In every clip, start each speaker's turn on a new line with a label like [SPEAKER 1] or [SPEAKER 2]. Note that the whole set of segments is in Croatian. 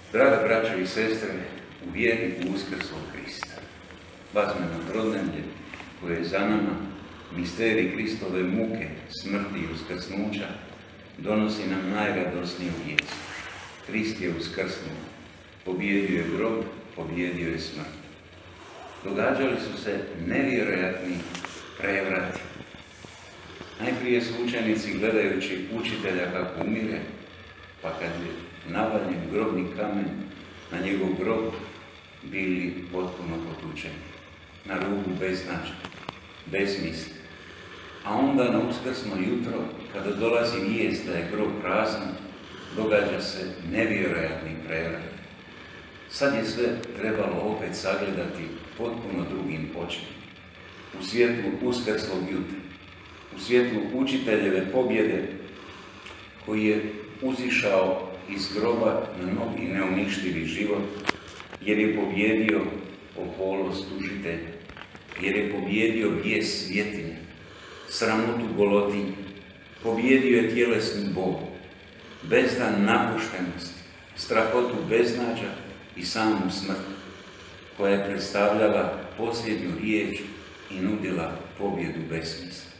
[SPEAKER 1] Draga braćo i sestre, u vjeri u Uskrslog Krista, bazmeno trodnevlje koje je za nama, misterij Kristove muke, smrti i uskrsnuća, donosi nam najradosniju vijest. Krist je uskrsnuo, pobijedio je grob, pobijedio je smrt. Događali su se nevjerojatni prevrati. Najprije su učenici, gledajući učitelja kako umire, pa kad je navaljen grobni kamen na njegov grob, bili potpuno potučeni, na rubu beznačaj, besmisli. A onda na uskrsno jutro, kada dolazi vijest da je grob prazan, događa se nevjerojatni prevrat. Sad je sve trebalo opet sagledati potpuno drugim očima. U svjetlu uskrslog jutra, u svjetlu učiteljeve pobjede, koji je uzišao iz groba na novi i neuništivi život, jer je pobjedio oholost tužitelja, jer je pobjedio bijes svjetinje, sramotu golotinje, pobjedio je tjelesnu bol, bezdan napuštenosti, strahotu beznađa i samu smrt, koja je predstavljala posljednju riječ i nudila pobjedu besmisla.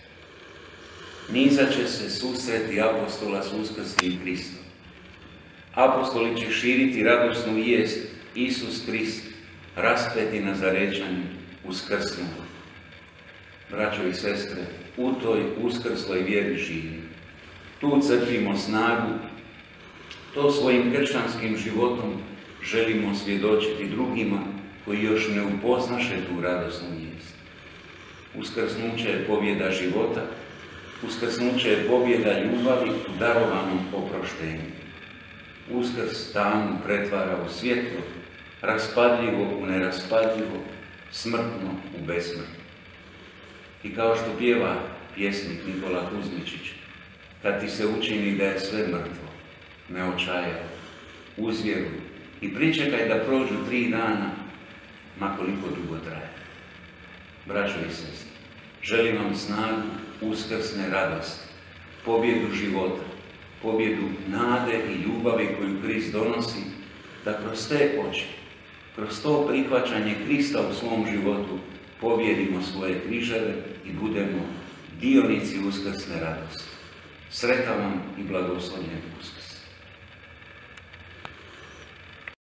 [SPEAKER 1] Nizat će se susreti apostola s uskrslim Kristom. Apostoli će širiti radosnu vijest: Isus Krist, raspeti Nazarečanin, uskrsnuo. Braćo i sestre, u toj uskrsloj vjeri živimo. Tu crpimo snagu, to svojim kršćanskim životom želimo svjedočiti drugima koji još ne upoznaše tu radosnu vijest. Uskrsnuće je pobjeda života, uskrsnuće je pobjeda ljubavi u darovanom oproštenju. Uskrs tamu pretvara u svjetlo, raspadljivo u neraspadljivo, smrtno u besmrtno. I kao što pjeva pjesnik Nikola Kuzmičić, kad ti se učini da je sve mrtvo, ne očajaj, uzvjeruj i pričekaj da prođu 3 dana, ma koliko dugo traje. Braćo i sestre, želim vam snagu uskrsne radosti, pobjedu života, pobjedu nade i ljubavi koju Krist donosi, da kroz te oči, kroz to prihvaćanje Krista u svom životu, pobjedimo svoje križeve i budemo dionici uskrsne radosti. Sretan vam i blagoslovljen Uskrs.